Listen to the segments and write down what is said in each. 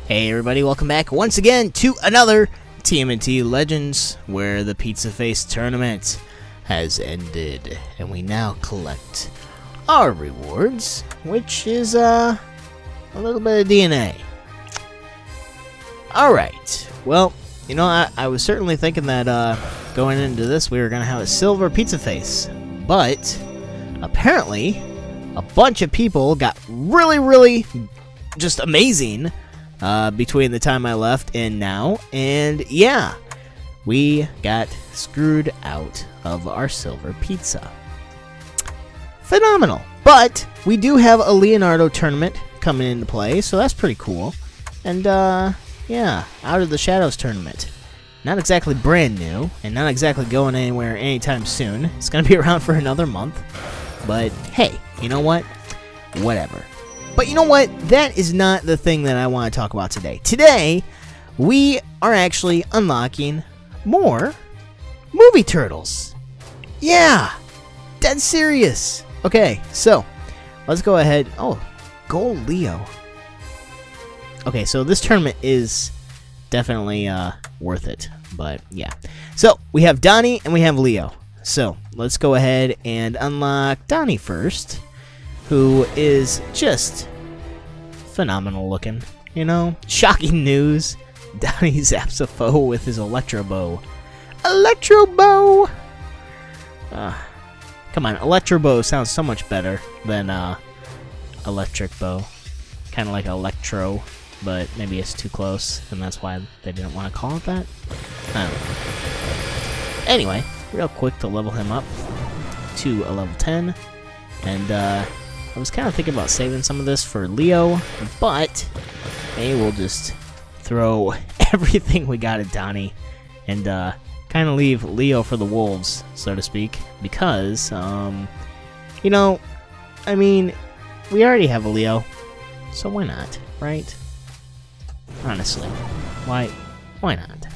Hey everybody, welcome back once again to another TMNT Legends, where the Pizza Face tournament has ended, and we now collect our rewards, which is a little bit of DNA. Alright, well, you know, I was certainly thinking that going into this we were going to have a silver Pizza Face, but apparently a bunch of people got really just amazing between the time I left and now, and yeah, we got screwed out of our silver pizza. Phenomenal. But we do have a Leonardo tournament coming into play, so that's pretty cool. And yeah, Out of the Shadows tournament. Not exactly brand new, and not exactly going anywhere anytime soon. It's gonna be around for another month. But hey, you know what? Whatever. But you know what? That is not the thing that I want to talk about today. Today, we are actually unlocking more movie turtles. Yeah! Dead serious! Okay, so, let's go ahead. Oh, Gold Leo. Okay, so this tournament is definitely worth it. But, yeah. So, we have Donnie and we have Leo. So, let's go ahead and unlock Donnie first, who is just phenomenal looking, you know? Shocking news. Donnie zaps a foe with his Electro Bow. Electro Bow! Come on, Electro Bow sounds so much better than Electric Bow. Kind of like Electro, but maybe it's too close, and that's why they didn't want to call it that. I don't know. Anyway, real quick to level him up to a level 10, and I was kind of thinking about saving some of this for Leo, but maybe we'll just throw everything we got at Donnie and kind of leave Leo for the wolves, so to speak, because, you know, I mean, we already have a Leo, so why not, right? Honestly, why not?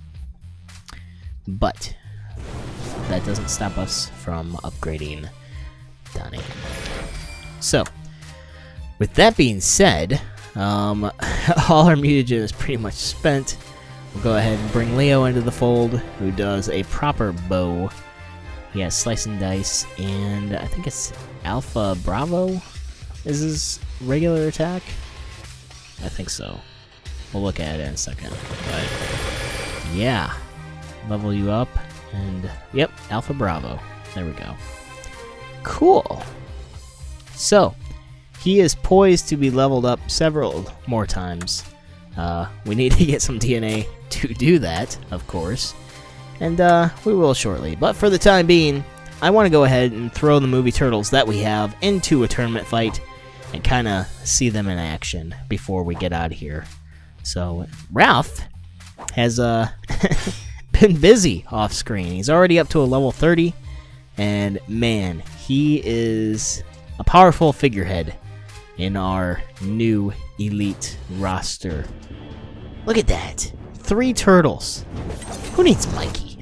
But that doesn't stop us from upgrading Donnie. So, with that being said, all our mutagen is pretty much spent. We'll go ahead and bring Leo into the fold, who does a proper bow. He has Slice and Dice, and I think it's Alpha Bravo is his regular attack? I think so. We'll look at it in a second. But, yeah. Level you up, and, yep, Alpha Bravo. There we go. Cool. So, he is poised to be leveled up several more times. We need to get some DNA to do that, of course. And we will shortly. But for the time being, I want to go ahead and throw the movie turtles that we have into a tournament fight and kind of see them in action before we get out of here. So, Ralph has been busy off screen. He's already up to a level 30. And man, he is a powerful figurehead in our new elite roster. Look at that. 3 turtles. Who needs Mikey?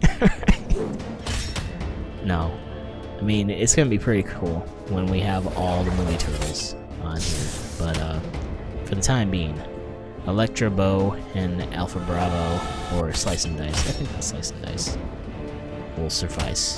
No. I mean, it's going to be pretty cool when we have all the movie turtles on here. But for the time being, Electro Bow and Alpha Bravo, or Slice and Dice. I think that's Slice and Dice. Will suffice.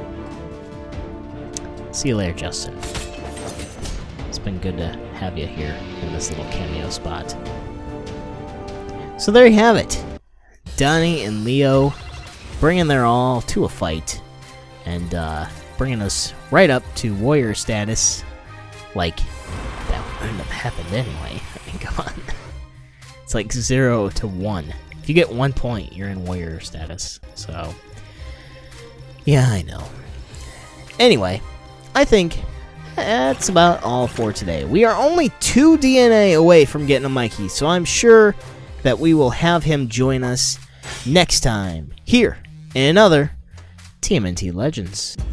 See you later, Justin. It's been good to have you here in this little cameo spot. So there you have it. Donnie and Leo bringing their all to a fight, and bringing us right up to warrior status. Like, that wouldn't have happened anyway. I mean, come on. It's like 0 to 1. If you get 1 point, you're in warrior status. So, yeah, I know. Anyway, I think that's about all for today. We are only 2 DNA away from getting a Mikey, so I'm sure that we will have him join us next time here in another TMNT Legends.